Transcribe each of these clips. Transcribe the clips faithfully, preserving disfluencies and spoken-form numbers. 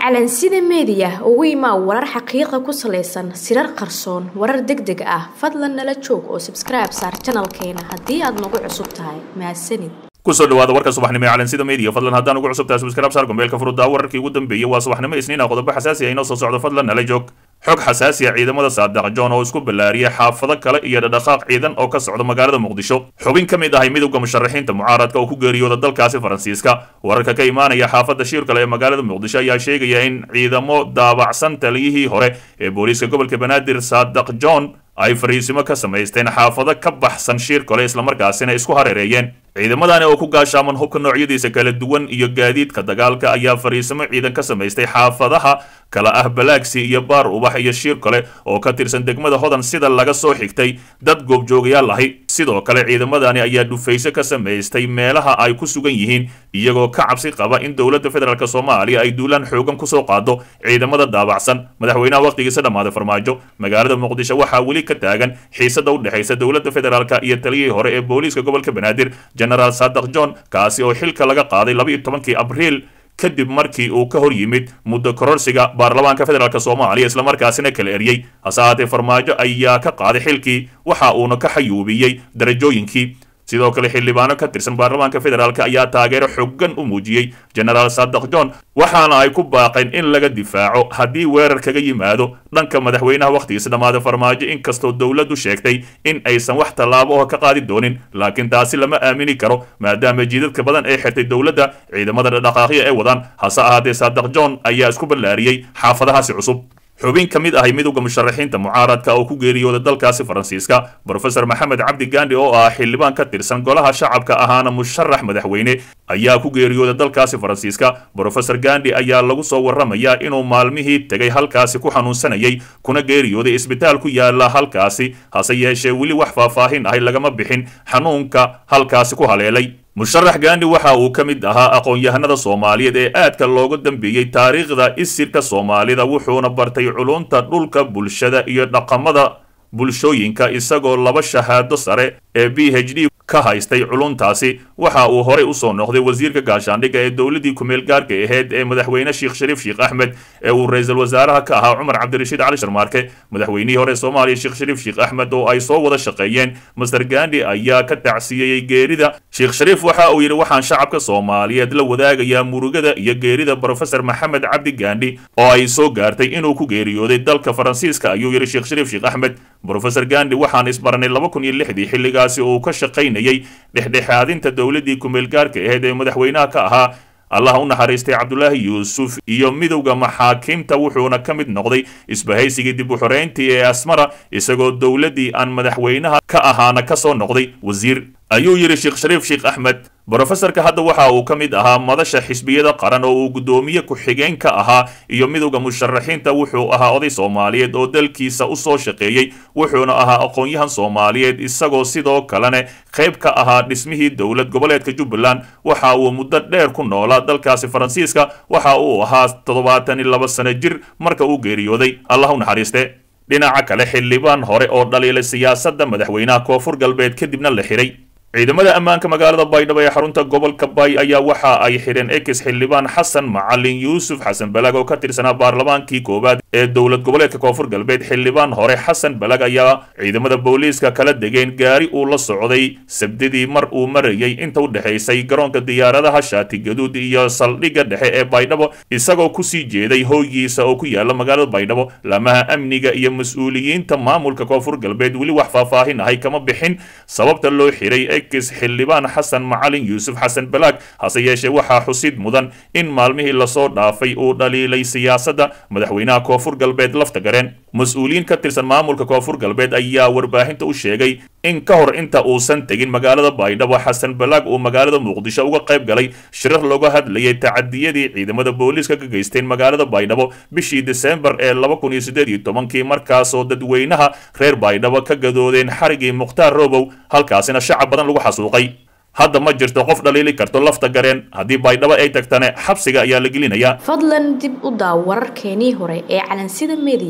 calansida media ugu imaa warar xaqiiqo ku saleysan sirar qarsoon warar degdeg ah fadlan nala joog oo subscribe saar channelkeena haddii aad nagu cusub tahay mahadsanid kusoo dhawaada warka subaxnimo ee calansida media fadlan haddaan ugu cusub tahay subscribe saar gombeelka furudda wararkii ugu dambeeyay waa subaxnimo isniin ah qodobo xasaasi ah inoo soo socdo fadlan nala joog xog xasaasi ah ciidamada Saadax John oo isku balaariyay xaafado kale iyo dhaqdhaqaaq ciidan oo ka socda magaalada Muqdisho xubin kamid ah midowga musharaxiinta mucaaradka oo ku geeriyooda dalkaasi Faransiiska wararka ka imaanaya xaafada shir kale ee magaalada Muqdisho ayaa sheegaya in ciidamo daabacsan taliyihii hore ee booliska gobolka Banaadir Saadax John ay fariisimo ka sameysteen xaafado ka baxsan shir kale isla markaasina isku hareereeyeen ciidamadani oo ku gaashaaman hubka noocyadiisa kala duwan iyo gaadiidka dagaalka ayaa fariisimo ciidan ka sameystay xaafadaha kala ah Balaagsi iyo Baar Ubax iyo shir kale oo ka tirsan degmada Hodan sida laga soo xigtay dad goobjoogayaal ahi sidoo kale ciidamadani ayaa dhufayso ka sameystay meelaha ay ku sugan yihiin iyagoo ka cabsi qaba in dowladda federaalka Soomaaliya ay duulaan xoogan ku soo qaado ciidamada daabacsan madaxweynaha waqtigiisa dhamaaday Farmaajo magaalada Muqdisho waxa wali ka taagan xiisada u dhaxaysa dowladda federaalka iyo taliyihii hore ee booliska gobolka Banaadir General Saadax John kaasi oo xilka laga qaaday laba iyo tobankii Abriil kadib markii uu ka hor yimid muddo kororsiga baarlamaanka federaalka Soomaaliya isla markaasina kala eriyay hasaate Farmaajo ayaa ka qaaday xilkii waxa uuna ka xayuubiyay darajooyinkii sidoo kale xildhibaano ka tirsan baarlamaanka federaalka ayaa taageero xooggan u muujiyay General Saadax John waxaana ay ku baaqeen in laga difaaco haddii weerar kaga yimaado dhanka madaxweynaha waqtigiisa dhamaaday Farmaajo inkastoo dowladdu sheegtay in aysan wax tallaabo oo ka qaadi doonin laakiin taasi lama aamini karo maadaama jidadka badan ee xirtay dowladda ciidamada dhaqdhaqaaqyo ee wadaan hase ahaatee Saadax John ayaa isku ballaariyay xaafadahaasi cusub xubin kamid ah midowga musharaxiinta mucaaradka oo ku geeriyooda dalkaasi Faransiiska Professor Maxamed Cabdi Gandi oo ah xildhibaan ka tirsan golaha shacabka ahaana musharax madaxweyne ayaa ku geeriyooda dalkaasi Faransiiska Professor Gandi ayaa lagu soo waramayaa inuu maalmihii tagay halkaasi ku xanuunsanayay kuna geeriyooday isbitaal ku yaala halkaasi hase yeeshee weli wax faahfaahin ah lagama bixin xanuunka halkaasi ku haleelay musharax Gandi waxa uu kamid ahaa aqoon-yahanada Soomaaliyeed ee aadka looga dambeeyay taariikhda isirka Soomaalida wuxuuna bartay culunta dhulka bulshada iyo dhaqamada bulshooyinka isagoo laba shahaado sare ee B H D ka haystay culuntaasi waxa uu hore u soo noqday wasiirka gaashaandhigga ee dowladii ku meel gaarka ahayd ee madaxweyne Sheekh Shariif Sheekh Ahmed ee uu ra'iisul wasaaraha ka ahaa Umar Cabdirashiid Cali Sharmaarke madaxweynihii hore Soomaaliya Sheekh Shariif Sheekh Ahmed oo ay soo wada shaqeeyeen Mister Gandi ayaa ka tacsiyay geerida Sheekh Shariif waxa uu yiri waxaan shacabka Soomaaliyeed la wadaagayaa murugada iyo geerida Professor Maxamed Cabdi Gandi oo ay soo gaartay inuu ku geeriyooday dalka Faransiiska ayuu yiri Sheekh Shariif Sheekh Ahmed Professor Gandi waxaan isbarnay laba kun iyo lixdii xilligaasi oo ka shaqeynayay dhexdhexaadinta dowladii ku meel gaarka ahayd ee madaxweynaha ka ahaa Allah u naxariistay Cabdullaahi Yuusuf iyo midowga maxaakiimta wuxuuna ka mid noqday isbahaysigii dib u xoreyntii ee Asmara isagoo dowladii aan madaxweynaha ka ahaana ka soo noqday wasiir ayuu yiri Sheekh Shariif Sheekh Ahmed Professorka hadda waxa uu ka mid ahaa madasha xisbiyada qaran oo uu gudoomiye ku xigeen ka ahaa iyo midowga musharaxiinta wuxuu ahaa oday Soomaaliyeed oo dalkiisa u soo shaqeeyay wuxuuna ahaa aqoon-yahan Soomaaliyeed isagoo sidoo kalena qayb ka ahaa dhismihii dowlad goboleedka Jubbaland waxa uu muddo dheer ku noolaa dalkaasi Faransiiska waxa uu ahaa toddobaatan iyo laba sano jir marka uu geeriyooday Allah u naxariiste dhinaca kale xildhibaan hore oo dhaliilay siyaasadda madaxweynaha Koonfur Galbeed kadibna la xiray ciidamada ammaanka magaalada Baydhabo ee xarunta gobolka Bay ayaa waxa ay xireen ex xildhibaan Xasan Macalin Yuusuf Xasan Balag oo ka tirsanaa baarlamaankii koobaad ee dowlad goboleedka Koonfur Galbeed xildhibaan hore Xasan Balag ayaa ciidamada booliiska kala degeen gaari uu la socday sabtidii mar uu marayay inta u dhaxaysay garoonka diyaaradaha Shaati Gaduud iyo saldhigga dhexe ee Baydhabo isagoo ku sii jeeday hooygiisa oo ku yaala magaalada Baydhabo lamaha amniga iyo mas'uuliyiinta maamulka Koonfur Galbeed wali wax faahfaahin ah kama bixin sababta loo xiray ex xildhibaan Xasan Macalin Yuusuf Xasan Balag hase yeeshee waxaa xusid mudan in maalmihii la soo dhaafay uu dhaliilay siyaasadda madaxweynaha Koonfur Galbeed lafta gareen mas'uuliyiin ka tirsan maamulka Koonfur Galbeed ayaa warbaahinta u sheegay in ka hor inta uusan tagin magaalada Baydhabo Xasan Balag uu magaalada Muqdisho uga qayb galay shirar looga hadlayay tacadiyadii ciidamada booliiska ka geysteen magaalada Baydhabo bishii December ee laba kun iyo siddeed iyo tobankii markaas oo dadweynaha reer Baydhabo ka gadoodeen xarigii Mukhtaar Robow halkaasina shacab badan lagu xasuuqay hadda ma jirto qof dhaliili karto lafta gareen haddii Baydhabo ay tagtane xabsiga ayaa la gelinayaa fadlan dib u daaw wararkeenii hore ee calansida media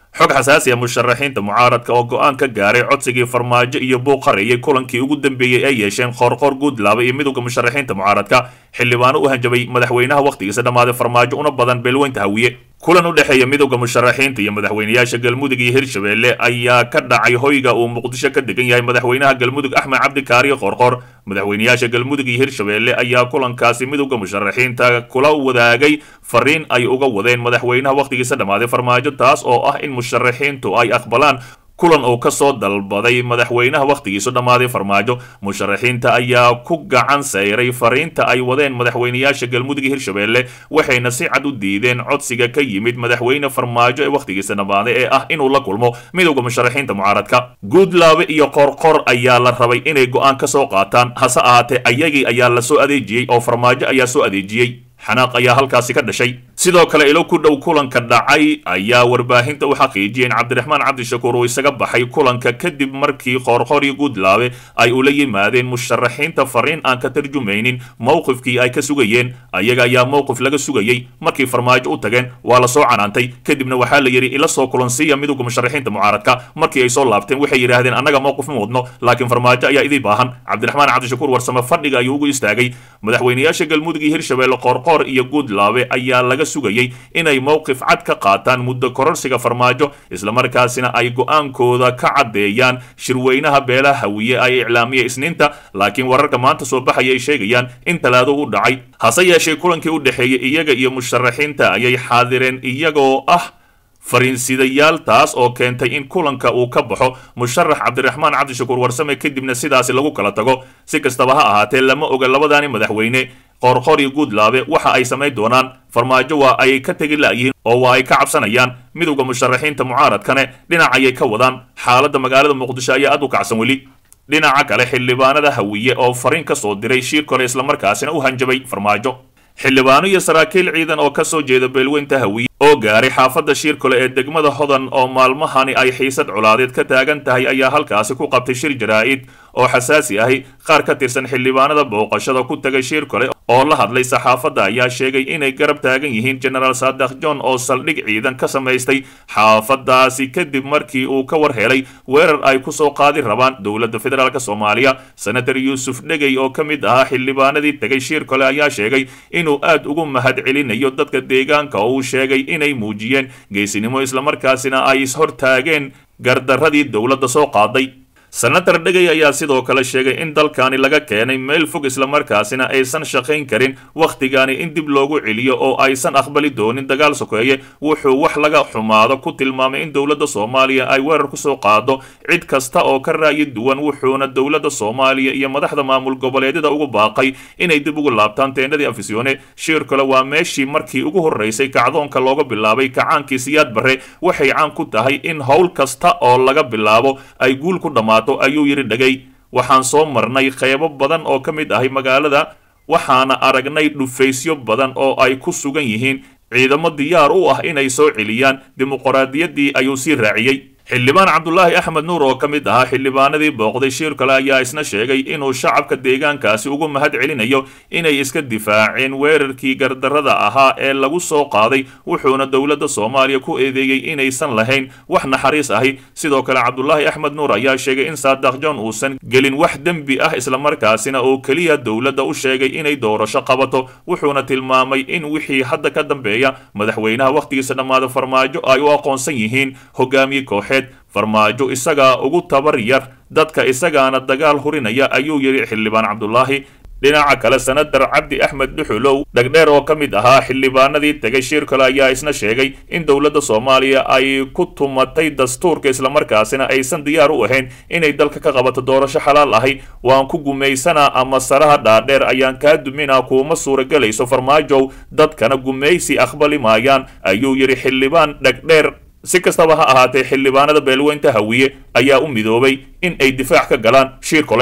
xog xasaasi ah musharaxiinta mucaaradka oo go'aan ka gaaray codsigii farmaajo iyo buuq qareeyay kulankii ugu dambeeyey ay yeesheen qoorqoor guudlaaba iyo midowga musharaxiinta mucaaradka xildhibaano u hanjabay madaxweynaha wakhtigiisa dhammaaday farmaajo una badan beelweynta hawiye kulan u dhexeeya midowga musharaxiinta iyo madaxweynayaasha galmudug iyo hirshabeelle ayaa ka dhacay hoyga uu muqdisho ka degan yahay madaxweynaha galmudug axmed cabdi kaariyo qoorqoor madaxweynayaasha galmudug iyo hirshabeelle ayaa kulankaasi midowga musharaxiinta kula wadaagay fariin ay uga wadeen madaxweynaha wakhtigiisa dhammaaday farmaajo taas oo ah in musharaxiintu ay aqbalaan kulan uu ka soo dalbaday madaxweynaha wakhtigiisu dhammaaday farmaajo musharaxiinta ayaa ku gacan sayray fariinta ay wadeen madaxweynayaasha galmudug iyo hirshabeelle waxayna si cad u diideen codsiga ka yimid madaxweyne farmaajo ee wakhtigiisa dhammaaday ee ah inuu la kulmo midowga musharaxiinta mucaaradka guudlaabe iyo qorqor ayaa la rabay inay go'aan ka soo qaataan hase ahaatee ayagii ayaa la soo adeejiyey oo farmaajo ayaa soo adeejiyey xanaaq ayaa halkaasi ka dhashay sidoo kale ilo ku dhow kulanka dhacay ayaa warbaahinta u xaqiijiyeen cabdiraxmaan cabdishakuur uu isaga baxay kulanka kadib markii qoorqoor iyo guudlaabe ay ula yimaadeen musharaxiinta fariin aan ka tarjumaynin mowqifkii ay ka sugayeen ayaga ayaa mowqif laga sugayey markii farmaajo u tageen waa la soo canaantay kadibna waxaa la yidhi ila soo kulansiiya midowga musharaxiinta mucaaradka markii ay soo laabteen waxay yidhaahdeen annaga mowqif ma wadno laakiin farmaajo ayaa idii baahan cabdiraxmaan cabdishakuur warsame fadhiga ayuu ugu istaagay madaxweynayaasha galmudug iyo hirshabeelle qoorqoor iyo guudlaabe ayaa laga sugayey inay mowqif cad ka qaataan muddo kororsiga farmaajo islamarkaasina ay go'aankooda ka caddeeyaan shirweynaha beelaha hawiye ay iclaamiya isniinta laakiin wararka maanta soo baxaya ay sheegayaan in talaado u dhacay hase yeeshee kulankii u dhexeeyey iyaga iyo musharaxiinta ayay xaadireen iyagoo ah fariinsidayaal taas oo keentay in kulanka uu ka baxo musharax cabdiraxmaan cabdishakuur warsame kadibna sidaasi lagu kala tago si kastaba ha ahaatee lama oga labadaani madaxweyne qoorqoor iyo guudlaabe waxa ay samayn doonaan farmaajo waa ay ka tegi la'yihiin oo waa ay ka cabsanayaan midowga musharaxiinta mucaaradkane dhinac ayay ka wadaan xaaladda magaalada muqdisho ayaa aad u kacsan weli dhinaca kale xildhibaanada hawiye oo fariin ka soo diray shir kale islamarkaasina u hanjabay farmaajo xildhibaano iyo saraakiil ciidan oo ka soo jeeda beelweynta hawiye oo gaaray xaafadda shiirkole ee degmada hodan oo maalmahani ay xiisad colaadeed ka taagan tahay ayaa halkaasi ku qabtay shir jaraa'id oo xasaasi ahi qaar ka tirsan xildhibaanada booqashada ku tagay shiirkole oo la hadlay saxaafadda ayaa sheegay inay garab taagan yihiin genaraal saadax john oo saldhig ciidan ka samaystay xaafadaasi kadib markii uu ka war helay weerar ay ku soo qaadi rabaan dowladda federaalk soomaaliya senator yuusuf dhegey oo ka mid ahaa xildhibaanadii tegay shiirkole ayaa sheegay inuu aad ugu mahad celinayo dadka deegaanka oo uu sheegay inay muujiyeen geesinimo islamarkaasina ay ishortaageen gardaradii dowladda soo qaaday senator dhegey ayaa sidoo kale sheegay in dalkani laga keenay meel fog islamarkaasina aysan shaqayn karin wakhtigani in dib loogu celiyo oo aysan aqbali doonin dagaal sokeeye wuxuu wax laga xumaado ku tilmaamay in dowladda soomaaliya ay weerar ku soo qaado cid kasta oo ka ra'yi duwan wuxuuna dowladda soomaaliya iyo madaxda maamul goboleedyada ugu baaqay inay dib ugu laabtaan teendadii afisyoone shiirkale waa meeshii markii ugu horreysay kacdoonka looga bilaabay kacaankii siyaad barre waxay caan ku tahay in howl kasta oo laga bilaabo ay guul ku dhamaato ayuu yidhi dhegey waxaan soo marnay qeybo badan oo ka mid ahay magaalada waxaana aragnay dhufaysyo badan oo ay ku sugan yihiin ciidamo diyaar u ah inay soo celiyaan dimuqraadiyaddii ayuu sii raaciyey xildhibaan cabdulaahi axmed nuur oo ka mid ahaa xildhibaanadii booqday shiirkale ayaa isna sheegay inuu shacabka deegaankaasi ugu mahad celinayo inay iska difaaceen weerarkii gardarrada ahaa ee lagu soo qaaday wuxuuna dowladda soomaaliya ku eedeeyey inaysan lahayn wax naxariis ahi sidoo kale cabdulaahi axmed nuur ayaa sheegay in saadax john uusan gelin wax dembi ah islamarkaasina oo keliya dowladda u sheegay inay doorasho qabato wuxuuna tilmaamay in wixii hadda ka dambeeya madaxweynaha wakhtigiisa dhammaada farmaajo ay u aqoonsan yihiin hogaamiye kooxeed farmaajo isagaa ugu tabar yar dadka isagaana dagaal hurinaya ayuu yidhi xildhibaan cabdulaahi dhinaca kale senator cabdi axmed dhuxulow dhegdheer oo ka mid ahaa xildhibaanadii tegay shiirkale ayaa isna sheegay in dowladda soomaaliya ay ku tumatay dastuurka islamarkaasina aysan diyaar u ahayn inay dalka ka qabato doorasho xalaal ahi waan ku gumaysanaa ama saraha dhaadheer ayaan kaa duminaa kuuma suuragelayso farmaajow dadkana gumaysi aqbali maayaan ayuu yidhi xildhibaan dhegdheer si kastaba ha ahaatee xildhibaanada beelweynta hawiye ayaa u midoobay in ay difaac ka galaan shiirkole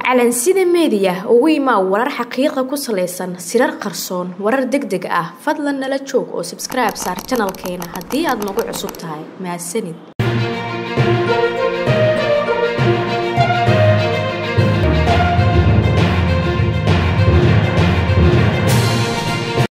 calansida media ugu imaa warar xaqiiqa ku saleysan sirar qarsoon warar degdeg ah fadlan nala joog oo subscribe saar channelkeena haddii aad nagu cusub tahay mahadsanid.